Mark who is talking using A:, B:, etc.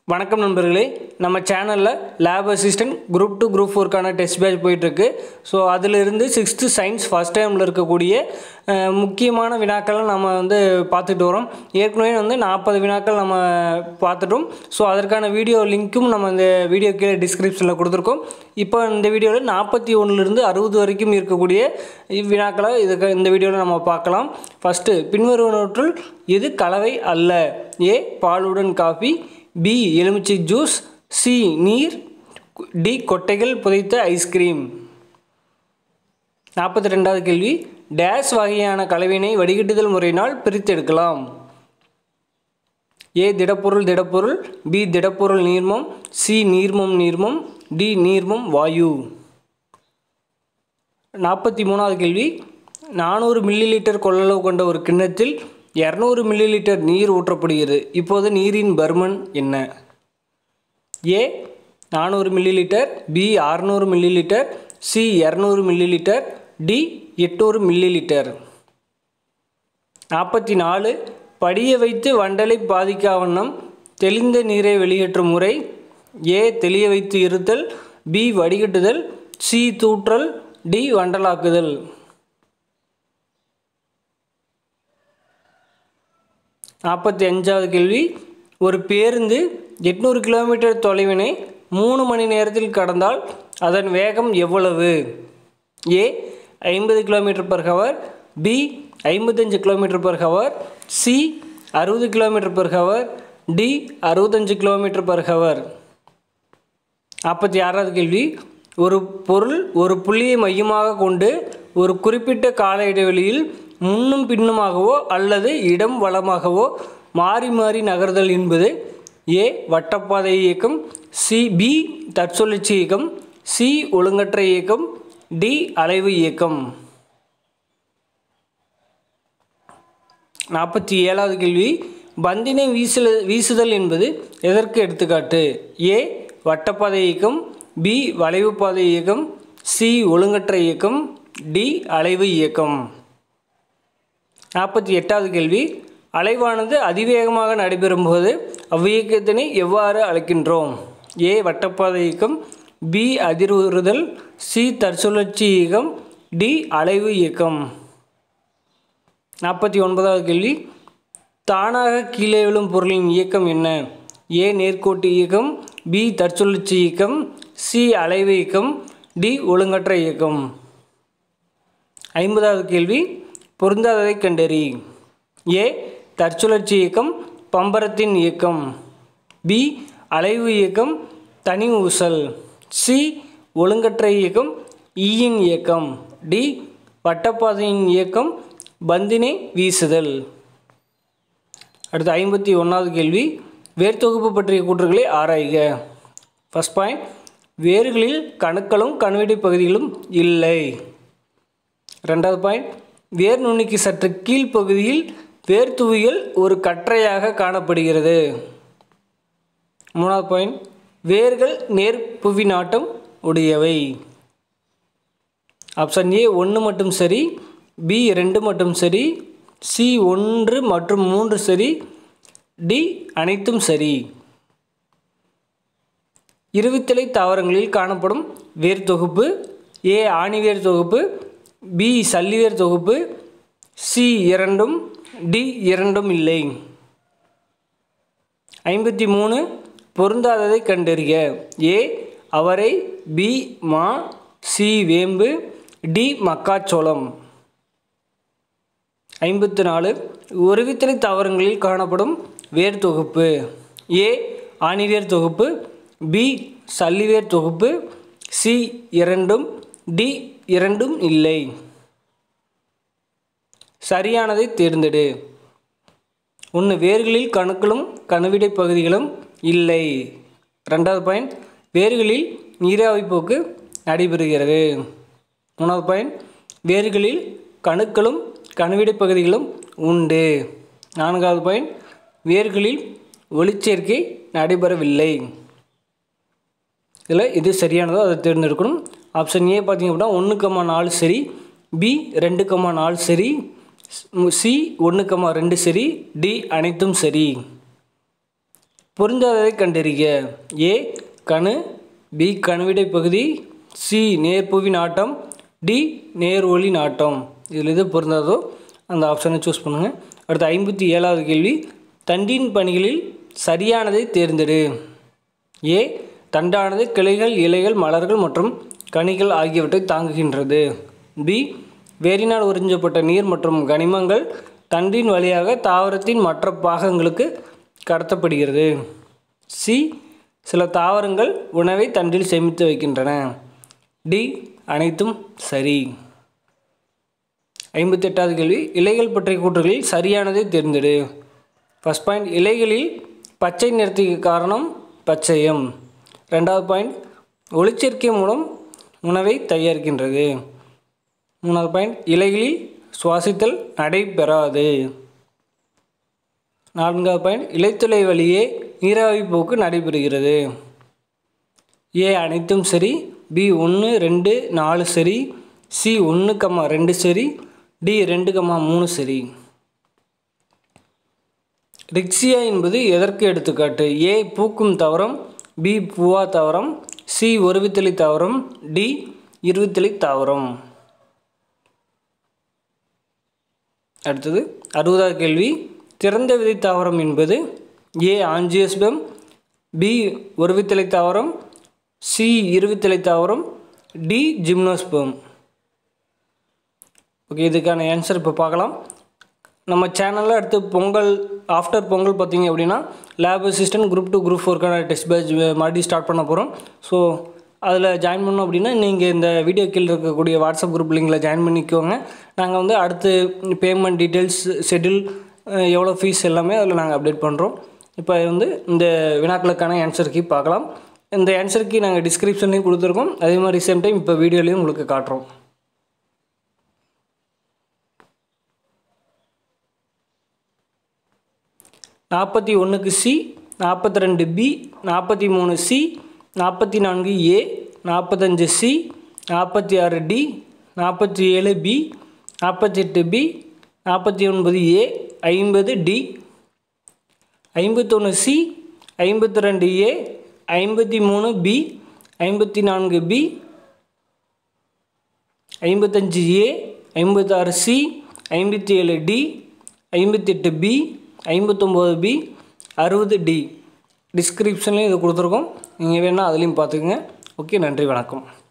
A: வணக்கம் நண்பர்களே, நம்ம சேனலில் லேப் அசிஸ்டன்ட் குரூப் 2 குரூப் 4க்கான டெஸ்ட் பேட்ச் போயிட்டுருக்கு. ஸோ அதிலிருந்து 6th சயின்ஸ் ஃபஸ்ட் டைமில் இருக்கக்கூடிய முக்கியமான வினாக்களை நம்ம பார்த்துட்டு வரோம். ஏற்கனவே 40 வினாக்கள் நம்ம பார்த்துட்டோம். ஸோ அதற்கான வீடியோ லிங்க்கும் நம்ம இந்த வீடியோ கீழே டிஸ்கிரிப்ஷனில் கொடுத்துருக்கோம். இப்போ இந்த வீடியோவில் 41லிருந்து 60 வரைக்கும் இருக்கக்கூடிய வினாக்களை இந்த வீடியோவில் நம்ம பார்க்கலாம். ஃபஸ்ட்டு, பின்வருவனவற்றுள் எது கலவை அல்ல? ஏ பாலுடன் காஃபி, பி எலுமிச்சை ஜூஸ், சி நீர், டி கொட்டைகள் புதைத்த ஐஸ்கிரீம். 42வது கேள்வி, டேஸ் வகையான கலவையினை வடிகட்டுதல் முறையினால் பிரித்தெடுக்கலாம்? ஏ திடப்பொருள் திடப்பொருள், பி திடப்பொருள் நீர்மம், சி நீர்மம் நீர்மம், டி நீர்மம் வாயு. 43வது கேள்வி, 400 மில்லிலிட்டர் கொள்ளளவு கொண்ட ஒரு கிண்ணத்தில் 200 மில்லிலிட்டர் நீர் ஊற்றப்படுகிறது. இப்போது நீரின் பருமன் என்ன? A 400 millilitre, B 600 millilitre, C 200 millilitre, D 800 millilitre. 44, படிய வைத்து வண்டலை பாதிக்காவண்ணம் தெளிந்த நீரை வெளியேற்றும் முறை. ஏ தெளிய வைத்து இருத்தல், பி வடிகட்டுதல், சி தூற்றல், டி வண்டலாக்குதல். 45வது கேள்வி, ஒரு பேருந்து 800 கிலோமீட்டர் தொலைவினை 3 மணி நேரத்தில் கடந்தால் அதன் வேகம் எவ்வளவு? A 50 km/h, B 55 km/h, C 60 km/h, D 65 km/h. 46வது கேள்வி, ஒரு பொருள் ஒரு புள்ளியை மையமாக கொண்டு ஒரு குறிப்பிட்ட கால இடைவெளியில் முன்னும் பின்னுமாகவோ அல்லது இடம் வலமாகவோ மாறி மாறி நகர்தல் என்பது ஏ வட்டப்பாதை இயக்கம், பி தற்சுழற்சி இயக்கம், சி ஒழுங்கற்ற இயக்கம், டி அலைவு இயக்கம். 47வது கேள்வி, பந்தினை வீசுதல் என்பது எதற்கு எடுத்துக்காட்டு? ஏ வட்டப்பாதை இயக்கம், பி வளைவு பாதை இயக்கம், சி ஒழுங்கற்ற இயக்கம், டி அலைவு இயக்கம். 48வது கேள்வி, அலைவானது அதிவேகமாக நடைபெறும் போது அவ்வியக்கத்தினை எவ்வாறு அழைக்கின்றோம்? ஏ வட்டப்பாதை இயக்கம், பி அதிர்வுறுதல், சி தற்சுழற்சி இயக்கம், டி அலைவு இயக்கம். 49வது கேள்வி, தானாக கீழே விழும் பொருளின் இயக்கம் என்ன? ஏ நேர்கோட்டு இயக்கம், பி தற்சுழற்சி இயக்கம், சி அலைவு இயக்கம், டி ஒழுங்கற்ற இயக்கம். 50வது கேள்வி, பொருந்தாததை கண்டறி. ஏ தற்சுழற்சி இயக்கம் பம்பரத்தின் இயக்கம், பி அலைவு இயக்கம் தனி ஊசல், சி ஒழுங்கற்ற இயக்கம் ஈயின் இயக்கம், டி வட்டப்பாதையின் இயக்கம் பந்தினை வீசுதல். அடுத்து 51வது கேள்வி, வேர்த்தொகுப்பு பற்றிய கூற்றுகளை ஆராய்க. ஃபர்ஸ்ட் பாயிண்ட், வேர்களில் கணுக்களும் கணுவிடை பகுதிகளும் இல்லை. 2வது பாயிண்ட், வேர் நுனிக்கு சற்று கீழ்ப்பகுதியில் வேர்த்துவிகள் ஒரு கற்றையாக காணப்படுகிறது. 3வது பாயிண்ட், வேர்கள் நேர்புவி நாட்டம் உடையவை. ஆப்ஷன் ஏ 1 மட்டும் சரி, பி 2 மட்டும் சரி, சி 1 மற்றும் 3 சரி, டி அனைத்தும் சரி. இருவித்தலை தாவரங்களில் காணப்படும் வேர் தொகுப்பு. ஏ ஆணிவேர் தொகுப்பு, பி சல்லிவேர் தொகுப்பு, சி 2ம், டி 2ம் இல்லை. 53, பொருந்தாததை கண்டறிக. ஏ அவரை, பி மா, சி வேம்பு, டி மக்காச்சோளம். 54, ஒருவித்தலை தாவரங்களில் காணப்படும் வேர் தொகுப்பு. ஏ ஆணிவேர் தொகுப்பு, பி சல்லிவேர் தொகுப்பு, சி 2ம், டி 2ம் இல்லை. சரியானதை தேர்ந்தெடு. 1, வேர்களில் கணுக்களும் கணுவிடை பகுதிகளும் இல்லை. 2வது பாயிண்ட், வேர்களில் நீராவி போக்கு நடைபெறுகிறது. 3வது பாயிண்ட், வேர்களில் கணுக்களும் கணுவிடை பகுதிகளும் உண்டு. 4வது பாயிண்ட், வேர்களில் ஒளிச்சேர்க்கை நடைபெறவில்லை. இதில் எது சரியானதோ அதை தேர்ந்தெடுக்கணும். ஆப்ஷன் ஏ பார்த்திங்க அப்படின்னா 1,4 சரி, பி 2,4 சரி, சி 1,2 சரி, டி அனைத்தும் சரி. பொருந்தாததை கண்டறிக. ஏ கணு, பி கணுவிடை பகுதி, சி நேர்புவி நாட்டம், டி நேர் ஒளி நாட்டம். இதில் எது பொருந்தாதோ அந்த ஆப்ஷனை சூஸ் பண்ணுங்கள். அடுத்து 57வது கேள்வி, தண்டின் பணிகளில் சரியானதை தேர்ந்தெடு. ஏ தண்டானது கிளைகள், இலைகள், மலர்கள் மற்றும் கனிகள் ஆகியவற்றை தாங்குகின்றது. பி வேரினால் உறிஞ்சப்பட்ட நீர் மற்றும் கனிமங்கள் தண்டின் வழியாக தாவரத்தின் மற்ற பாகங்களுக்கு கடத்தப்படுகிறது. சி சில தாவரங்கள் உணவை தண்டில் சேமித்து வைக்கின்றன. டி அனைத்தும் சரி. 58வது கேள்வி, இலைகள் பற்றிய கூற்றுகளில் சரியானதை தேர்ந்தெடு. ஃபர்ஸ்ட் பாயிண்ட், இலைகளில் பச்சை நிறத்துக்கு காரணம் பச்சையம். 2வது பாயிண்ட், ஒளிச்சேர்க்கை மூலம் உணவை தயாரிக்கின்றது. 3வது பாயிண்ட், இலைகளில் சுவாசித்தல் நடைபெறாது. 4வது பாயிண்ட், இலைத்துளை வழியே நீராவி போக்கு நடைபெறுகிறது. ஏ அனைத்தும் சரி, பி 1, 2, 4 சரி, சி 1, 2 சரி, டி 2, 3 சரி. ரிக்ஸியா என்பது எதற்கு எடுத்துக்காட்டு? ஏ பூக்கும் தாவரம், பி பூவா தாவரம், சி ஒருவித்தலை தாவரம், டி இருவித்தலை தாவரம். அடுத்தது 60வது கேள்வி, திறந்த விதை தாவரம் என்பது ஏ ஆஞ்சியோஸ்பெர்ம், பி ஒருவித்தலை தாவரம், சி இருவித்தலை தாவரம், டி ஜிம்னோஸ்பெர்ம். ஓகே, இதுக்கான ஆன்சர் இப்போ பார்க்கலாம். நம்ம சேனலில் அடுத்து பொங்கல் ஆஃப்டர் பொங்கல் பார்த்திங்க அப்படின்னா லேப் அசிஸ்டன்ட் குரூப் 2 குரூப் 4க்கான டெஸ்ட் பேட்ச் மறுபடியும் ஸ்டார்ட் பண்ண போகிறோம். ஸோ அதில் ஜாயின் பண்ணோம் அப்படின்னா நீங்கள் இந்த வீடியோ கீழே இருக்கக்கூடிய வாட்ஸ்அப் குரூப் லிங்கில் ஜாயின் பண்ணிக்கோங்க. நாங்கள் வந்து அடுத்து பேமெண்ட் டீட்டெயில்ஸ், ஷெட்யூல், எவ்வளோ ஃபீஸ் எல்லாமே அதில் நாங்கள் அப்டேட் பண்ணுறோம். இப்போ வந்து இந்த வினாக்களுக்கான ஆன்சர் கீ பார்க்கலாம். இந்த ஆன்சர் கீ நாங்கள் டிஸ்கிரிப்ஷன்லேயும் கொடுத்துருக்கோம். அதே மாதிரி சேம் டைம் இப்போ வீடியோலையும் உங்களுக்கு காட்டுறோம். 41க்கு C, 42 B, 43 C, 44 A, 45 C, 46 D, 47 B, 48 B, 49 A, 50 D, 51 C, 52 A, 53 B, 54 B, 55 A, 56 C, 57 D, 58 B, 59 B, 60 D. டிஸ்கிரிப்ஷன்லேயும் இது கொடுத்துருக்கோம். நீங்கள் வேணால் அதுலேயும் பார்த்துக்குங்க. ஓகே, நன்றி, வணக்கம்.